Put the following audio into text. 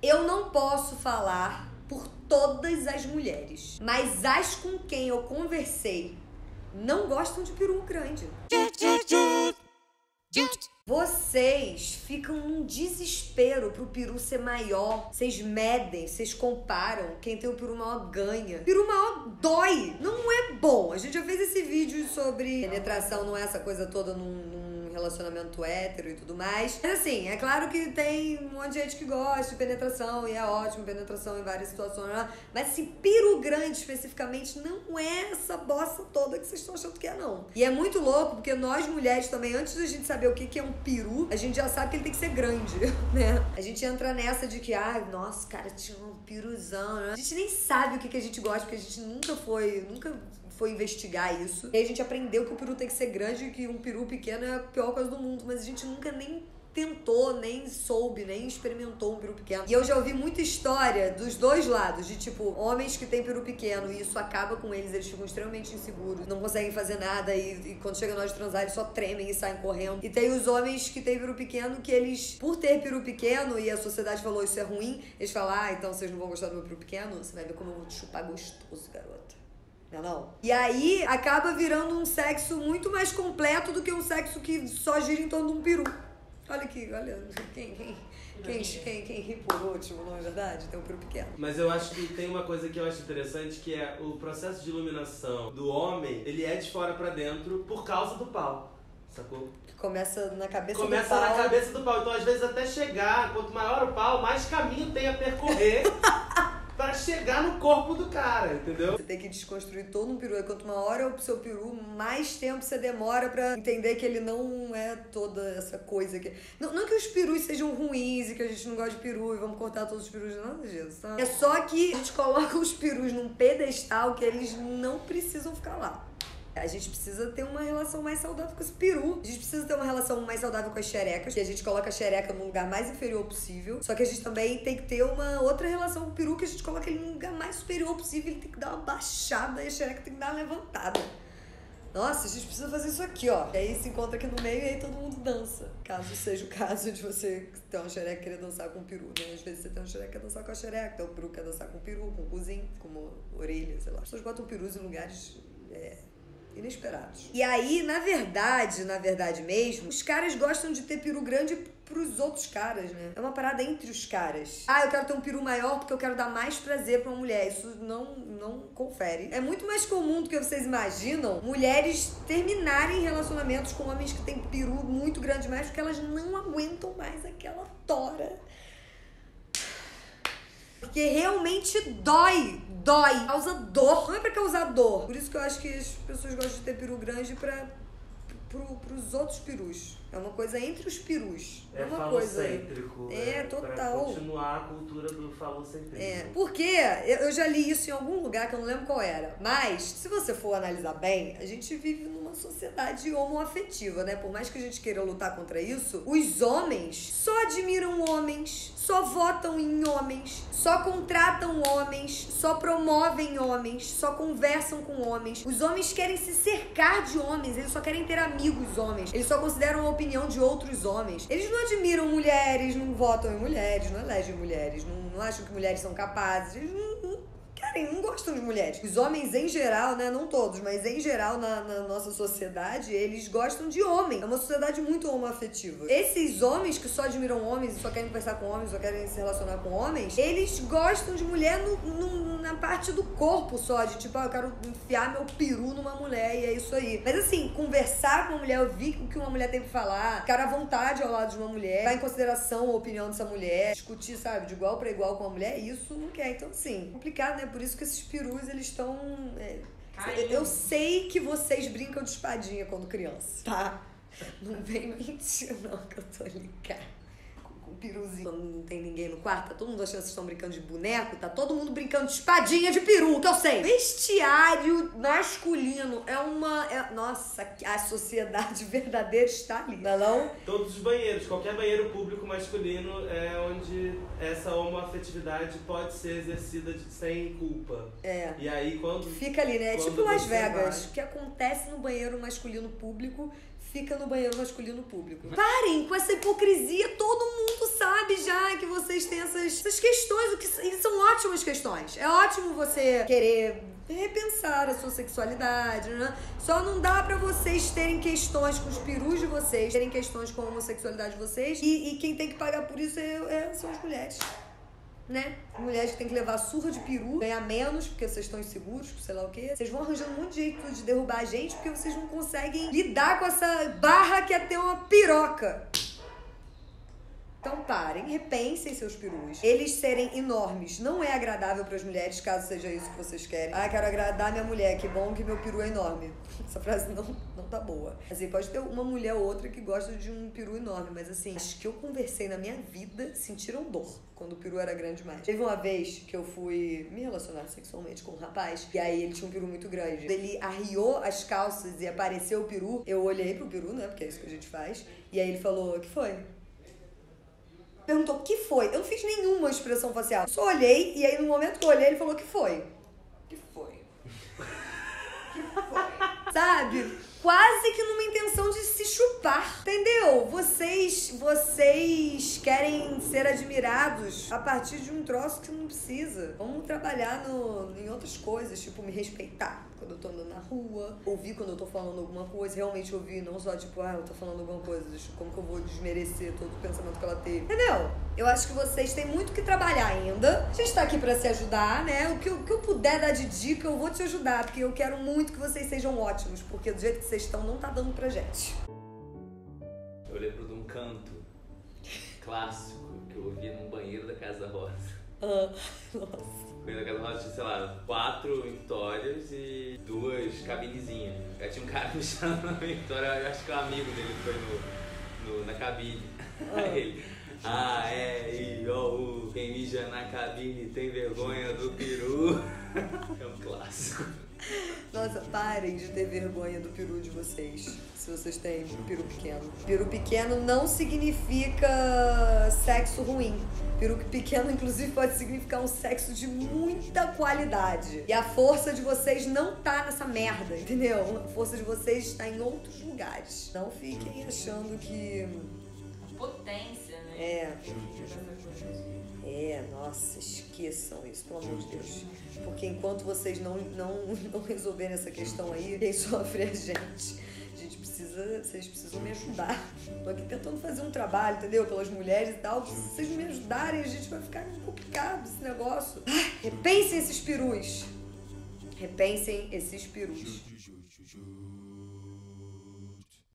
Eu não posso falar por todas as mulheres, mas as com quem eu conversei não gostam de peru grande. Vocês ficam num desespero pro peru ser maior. Vocês medem, vocês comparam. Quem tem o peru maior ganha. Peru maior dói. Não é bom. A gente já fez esse vídeo sobre penetração, não é essa coisa toda num relacionamento hétero e tudo mais. Mas assim, é claro que tem um monte de gente que gosta de penetração e é ótimo penetração em várias situações. Mas esse peru grande especificamente não é essa bosta toda que vocês estão achando que é, não. E é muito louco porque nós mulheres também, antes da gente saber o que é um peru, a gente já sabe que ele tem que ser grande, né? A gente entra nessa de que, nossa, cara, tinha um piruzão, né? A gente nem sabe o que a gente gosta, porque a gente nunca foi investigar isso. E aí a gente aprendeu que o peru tem que ser grande e que um peru pequeno é a pior coisa do mundo, mas a gente nunca nem tentou, nem soube, nem experimentou um peru pequeno. E eu já ouvi muita história dos dois lados, de tipo, homens que têm peru pequeno e isso acaba com eles ficam extremamente inseguros, não conseguem fazer nada e quando chega na hora de transar eles só tremem e saem correndo. E tem os homens que têm peru pequeno que eles, por ter peru pequeno e a sociedade falou isso é ruim, eles falam, então vocês não vão gostar do meu peru pequeno? Você vai ver como eu vou te chupar gostoso, garota. Não. E aí acaba virando um sexo muito mais completo do que um sexo que só gira em torno de um peru. Olha aqui, olha, quem ri por último, não é verdade? Tem um peru pequeno. Mas eu acho que tem uma coisa que eu acho interessante, que é o processo de iluminação do homem, ele é de fora pra dentro por causa do pau, sacou? Que começa na cabeça do pau. Começa na cabeça do pau, então às vezes até chegar, quanto maior o pau, mais caminho tem a percorrer para chegar no corpo do cara, entendeu? Você tem que desconstruir todo um peru. E quanto maior é o seu peru, mais tempo você demora pra entender que ele não é toda essa coisa aqui. Não que os perus sejam ruins e que a gente não gosta de peru e vamos cortar todos os perus, nada disso, tá? É só que a gente coloca os perus num pedestal que eles não precisam ficar lá. A gente precisa ter uma relação mais saudável com esse peru. A gente precisa ter uma relação mais saudável com as xerecas, que a gente coloca a xereca num lugar mais inferior possível. Só que a gente também tem que ter uma outra relação com o peru, que a gente coloca ele num lugar mais superior possível. Ele tem que dar uma baixada e a xereca tem que dar uma levantada. Nossa, a gente precisa fazer isso aqui, ó. E aí se encontra aqui no meio e aí todo mundo dança. Caso seja o caso de você ter uma xereca e querer dançar com o peru, né? Às vezes você tem uma xereca que quer dançar com a xereca, tem um peru que quer dançar com o peru, com o cozinho, com uma orelha, sei lá. As pessoas botam perus em lugares inesperados. E aí, na verdade mesmo, os caras gostam de ter peru grande pros outros caras, né? É uma parada entre os caras. Eu quero ter um peru maior porque eu quero dar mais prazer pra uma mulher. Isso não confere. É muito mais comum do que vocês imaginam mulheres terminarem relacionamentos com homens que têm peru muito grande demais porque elas não aguentam mais aquela tora. Porque realmente dói, causa dor, não é pra causar dor. Por isso que eu acho que as pessoas gostam de ter peru grande pros outros perus. É uma coisa entre os perus. É uma falocêntrico. É, total. Pra continuar a cultura do falocentrismo. Porque eu já li isso em algum lugar que eu não lembro qual era. Mas, se você for analisar bem, a gente vive numa sociedade homoafetiva, né? Por mais que a gente queira lutar contra isso, os homens só admiram homens, só votam em homens, só contratam homens, só promovem homens, só conversam com homens. Os homens querem se cercar de homens, eles só querem ter amigos homens. Eles só consideram a opinião de outros homens. Eles não admiram mulheres, não votam em mulheres, não elegem mulheres, não acham que mulheres são capazes. Eles não gostam de mulheres. Os homens em geral, né, não todos, mas em geral na nossa sociedade, eles gostam de homem. É uma sociedade muito homoafetiva. Esses homens que só admiram homens e só querem conversar com homens, só querem se relacionar com homens, eles gostam de mulher na parte do corpo só, de tipo, eu quero enfiar meu peru numa mulher e é isso aí. Mas assim, conversar com uma mulher, ouvir o que uma mulher tem pra falar, ficar à vontade ao lado de uma mulher, dar em consideração a opinião dessa mulher, discutir, sabe, de igual pra igual com uma mulher, isso não quer. Então assim, complicado, né? Por isso que esses perus, eles estão... eu sei que vocês brincam de espadinha quando criança, tá? Não vem mentir não, que eu tô ligada. Com peruzinho. Quando não tem ninguém no quarto, tá todo mundo achando que vocês estão brincando de boneco, tá todo mundo brincando de espadinha de peru, que eu sei. Vestiário masculino nossa, a sociedade verdadeira está ali, não? Todos os banheiros, qualquer banheiro público masculino é onde essa homoafetividade pode ser exercida sem culpa. E aí quando... Fica ali, né? É tipo Las Vegas. O que acontece no banheiro masculino público fica no banheiro masculino público. Parem com essa hipocrisia, todo mundo sabe já que vocês têm essas questões, e são ótimas questões. É ótimo você querer repensar a sua sexualidade, né? Só não dá pra vocês terem questões com os perus de vocês, terem questões com a homossexualidade de vocês, e quem tem que pagar por isso são as mulheres. Né? Mulheres que tem que levar surra de peru, ganhar menos porque vocês estão inseguros, sei lá o quê. Vocês vão arranjando um monte de jeito de derrubar a gente porque vocês não conseguem lidar com essa barra que é ter uma piroca. Então parem, repensem seus perus. Eles serem enormes não é agradável para as mulheres, caso seja isso que vocês querem. Ah, quero agradar minha mulher, que bom que meu peru é enorme. Essa frase não tá boa. Assim, pode ter uma mulher ou outra que gosta de um peru enorme, mas assim, as que eu conversei na minha vida sentiram dor quando o peru era grande demais. Teve uma vez que eu fui me relacionar sexualmente com um rapaz, e aí ele tinha um peru muito grande. Ele arriou as calças e apareceu o peru. Eu olhei pro peru, né, porque é isso que a gente faz, e aí ele falou, o que foi? Perguntou, o que foi? Eu não fiz nenhuma expressão facial. Eu só olhei, e aí no momento que eu olhei, ele falou, o que foi? O que foi? Sabe? Quase que numa intenção de se chupar. Entendeu? Vocês querem ser admirados a partir de um troço que não precisa. Vamos trabalhar em outras coisas, tipo me respeitar quando eu tô andando na rua, ouvir quando eu tô falando alguma coisa, realmente ouvir, não só tipo, eu tô falando alguma coisa, como que eu vou desmerecer todo o pensamento que ela teve. Entendeu? Eu acho que vocês têm muito que trabalhar ainda. A gente tá aqui pra se ajudar, né? O que eu puder dar de dica, eu vou te ajudar, porque eu quero muito que vocês sejam ótimos, porque do jeito que vocês estão, não tá dando pra gente. Eu lembro de um canto clássico que eu ouvi num banheiro da Casa Rosa. Nossa. Foi na Casa Rosa, tinha, sei lá, 4 Vitórias e 2 cabinezinhas. Aí tinha um cara me chamando na Vitória, eu acho que o amigo dele foi na cabine. Aí ele, quem mija na cabine tem vergonha do peru. É um clássico. Nossa, parem de ter vergonha do peru de vocês, se vocês têm um peru pequeno. Peru pequeno não significa sexo ruim. Peru pequeno, inclusive, pode significar um sexo de muita qualidade. E a força de vocês não tá nessa merda, entendeu? A força de vocês está em outros lugares. Não fiquem achando que... potência, né? Nossa, esqueçam isso, pelo amor de Deus. Porque enquanto vocês não resolverem essa questão aí, quem sofre é a gente. Vocês precisam me ajudar. Tô aqui tentando fazer um trabalho, entendeu? Pelas mulheres e tal. Se vocês me ajudarem, a gente vai ficar complicado esse negócio. Repensem esses perus. Repensem esses perus.